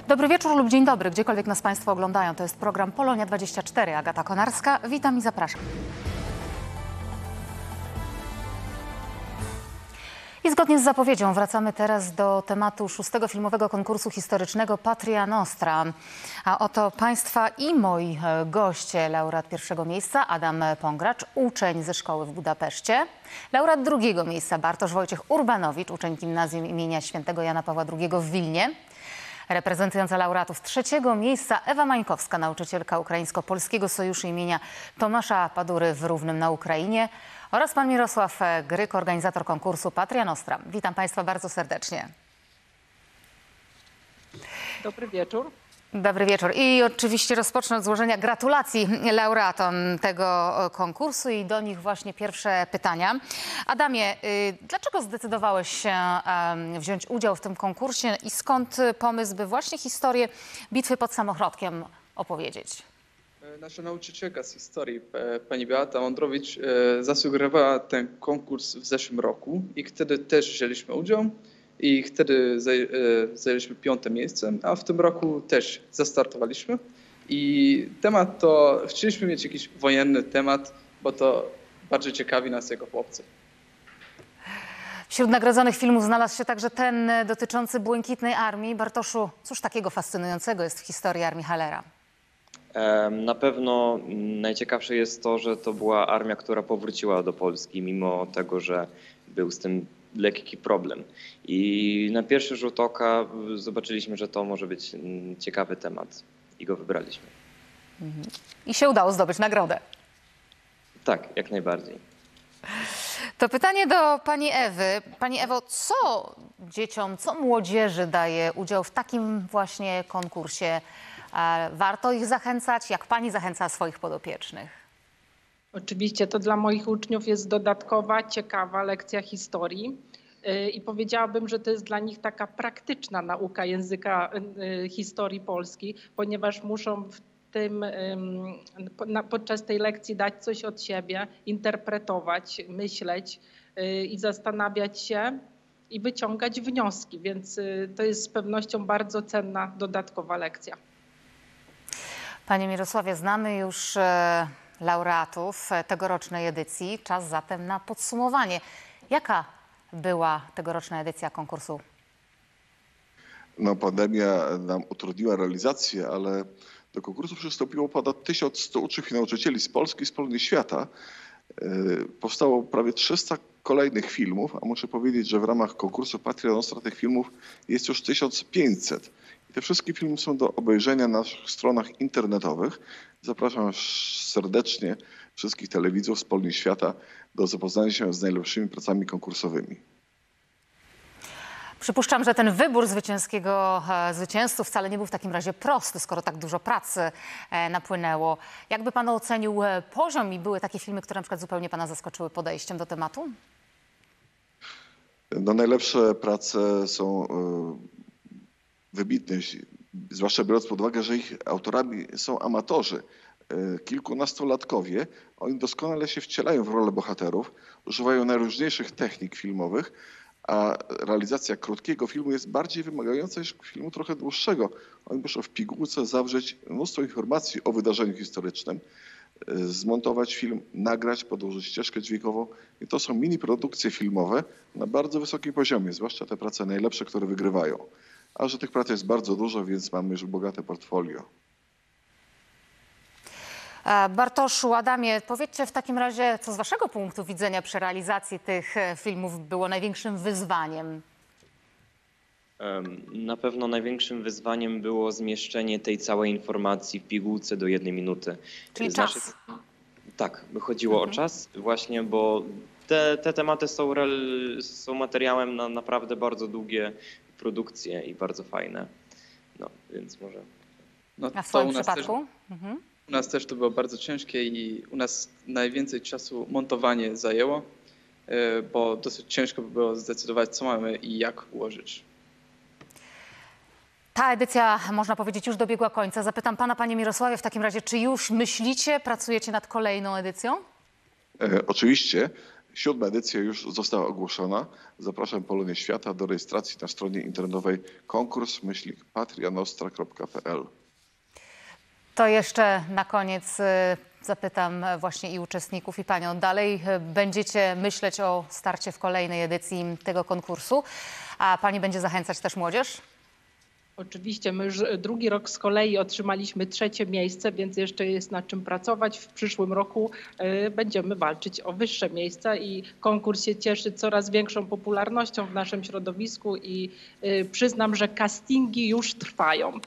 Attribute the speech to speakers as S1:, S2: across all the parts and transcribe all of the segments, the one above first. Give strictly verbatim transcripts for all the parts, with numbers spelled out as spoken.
S1: Dobry wieczór lub dzień dobry, gdziekolwiek nas Państwo oglądają. To jest program Polonia dwadzieścia cztery. Agata Konarska, witam i zapraszam. I zgodnie z zapowiedzią wracamy teraz do tematu szóstego filmowego konkursu historycznego Patria Nostra. A oto Państwa i moi goście. Laureat pierwszego miejsca Adam Pongracz, uczeń ze szkoły w Budapeszcie. Laureat drugiego miejsca Bartosz Wojciech Urbanowicz, uczeń gimnazjum imienia świętego Jana Pawła drugiego w Wilnie. Reprezentująca laureatów trzeciego miejsca Ewa Mańkowska, nauczycielka Ukraińsko-Polskiego Sojuszu imienia Tomasza Padury w Równym na Ukrainie, oraz pan Mirosław Gryk, organizator konkursu Patria Nostra. Witam Państwa bardzo serdecznie.
S2: Dobry wieczór.
S1: Dobry wieczór. I oczywiście rozpocznę od złożenia gratulacji laureatom tego konkursu i do nich właśnie pierwsze pytania. Adamie, dlaczego zdecydowałeś się wziąć udział w tym konkursie i skąd pomysł, by właśnie historię bitwy pod Samochrodkiem opowiedzieć?
S3: Nasza nauczycielka z historii, pani Beata Mądrowicz, zasugerowała ten konkurs w zeszłym roku i wtedy też wzięliśmy udział. I wtedy zajęliśmy piąte miejsce, a w tym roku też zastartowaliśmy. I temat to, chcieliśmy mieć jakiś wojenny temat, bo to bardzo ciekawi nas jako chłopcy.
S1: Wśród nagrodzonych filmów znalazł się także ten dotyczący Błękitnej Armii. Bartoszu, cóż takiego fascynującego jest w historii Armii Hallera?
S4: Na pewno najciekawsze jest to, że to była armia, która powróciła do Polski, mimo tego, że był z tym lekki problem. I na pierwszy rzut oka zobaczyliśmy, że to może być ciekawy temat i go wybraliśmy.
S1: I się udało zdobyć nagrodę.
S4: Tak, jak najbardziej.
S1: To pytanie do pani Ewy. Pani Ewo, co dzieciom, co młodzieży daje udział w takim właśnie konkursie? Warto ich zachęcać? Jak pani zachęca swoich podopiecznych?
S2: Oczywiście to dla moich uczniów jest dodatkowa, ciekawa lekcja historii i powiedziałabym, że to jest dla nich taka praktyczna nauka języka historii Polski, ponieważ muszą w tym, podczas tej lekcji dać coś od siebie, interpretować, myśleć i zastanawiać się i wyciągać wnioski, więc to jest z pewnością bardzo cenna dodatkowa lekcja.
S1: Panie Mirosławie, znamy już laureatów tegorocznej edycji. Czas zatem na podsumowanie. Jaka była tegoroczna edycja konkursu?
S5: No, pandemia nam utrudniła realizację, ale do konkursu przystąpiło ponad tysiąc sto uczniów i nauczycieli z Polski i z Polski świata. Powstało prawie trzysta kolejnych filmów, a muszę powiedzieć, że w ramach konkursu Patria Nostra tych filmów jest już tysiąc pięćset. I te wszystkie filmy są do obejrzenia na naszych stronach internetowych. Zapraszam serdecznie wszystkich telewidzów z Polski świata do zapoznania się z najlepszymi pracami konkursowymi.
S1: Przypuszczam, że ten wybór zwycięskiego zwycięzców wcale nie był w takim razie prosty, skoro tak dużo pracy napłynęło. Jakby pan ocenił poziom i były takie filmy, które na przykład zupełnie pana zaskoczyły podejściem do tematu?
S5: No, najlepsze prace są wybitne, zwłaszcza biorąc pod uwagę, że ich autorami są amatorzy, kilkunastolatkowie. Oni doskonale się wcielają w rolę bohaterów, używają najróżniejszych technik filmowych, a realizacja krótkiego filmu jest bardziej wymagająca niż filmu trochę dłuższego. Oni muszą w pigułce zawrzeć mnóstwo informacji o wydarzeniu historycznym, zmontować film, nagrać, podłożyć ścieżkę dźwiękową. I to są mini produkcje filmowe na bardzo wysokim poziomie, zwłaszcza te prace najlepsze, które wygrywają. A że tych prac jest bardzo dużo, więc mamy już bogate portfolio.
S1: Bartoszu, Adamie, powiedzcie w takim razie, co z waszego punktu widzenia przy realizacji tych filmów było największym wyzwaniem?
S4: Na pewno największym wyzwaniem było zmieszczenie tej całej informacji w pigułce do jednej minuty.
S1: Czyli
S4: Znaczy,
S1: czas.
S4: Tak, chodziło mhm. o czas właśnie, bo te, te tematy są, są materiałem na naprawdę bardzo długie produkcje i bardzo fajne. No, więc może...
S3: No,
S1: A w swoim
S3: u nas
S1: przypadku?
S3: Też,
S1: mhm.
S3: U nas też to było bardzo ciężkie i u nas najwięcej czasu montowanie zajęło, bo dosyć ciężko by było zdecydować, co mamy i jak ułożyć.
S1: Ta edycja, można powiedzieć, już dobiegła końca. Zapytam pana, panie Mirosławie, w takim razie, czy już myślicie, pracujecie nad kolejną edycją?
S5: E, oczywiście. Siódma edycja już została ogłoszona. Zapraszam Polonię Świata do rejestracji na stronie internetowej konkurs myślnik patrianostra kropka p l.
S1: To jeszcze na koniec y, zapytam właśnie i uczestników, i panią. Dalej y, będziecie myśleć o starcie w kolejnej edycji tego konkursu, a pani będzie zachęcać też młodzież?
S2: Oczywiście, my już drugi rok z kolei otrzymaliśmy trzecie miejsce, więc jeszcze jest nad czym pracować. W przyszłym roku y, będziemy walczyć o wyższe miejsca i konkurs się cieszy coraz większą popularnością w naszym środowisku i y, przyznam, że castingi już trwają.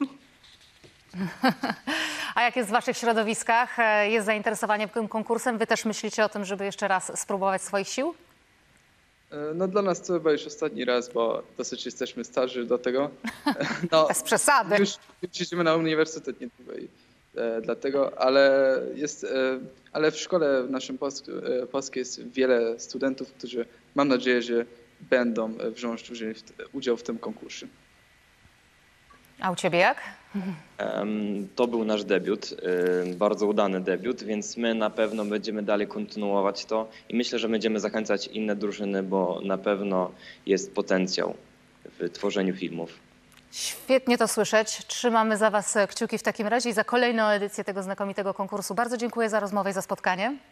S1: A jak jest w waszych środowiskach? Jest zainteresowanie tym konkursem? Wy też myślicie o tym, żeby jeszcze raz spróbować swoich sił?
S3: No dla nas to chyba już ostatni raz, bo dosyć jesteśmy starzy do tego. No,
S1: Bez przesady.
S3: Już, już idziemy na uniwersytet niedługo i e, dlatego, ale jest, e, ale w szkole w naszym polsk, e, polskiej jest wiele studentów, którzy mam nadzieję, że będą wziąć udział w, udział w tym konkursie.
S1: A u ciebie jak?
S4: Em, To był nasz debiut, y, bardzo udany debiut, więc my na pewno będziemy dalej kontynuować to i myślę, że będziemy zachęcać inne drużyny, bo na pewno jest potencjał w tworzeniu filmów.
S1: Świetnie to słyszeć. Trzymamy za was kciuki w takim razie i za kolejną edycję tego znakomitego konkursu. Bardzo dziękuję za rozmowę i za spotkanie.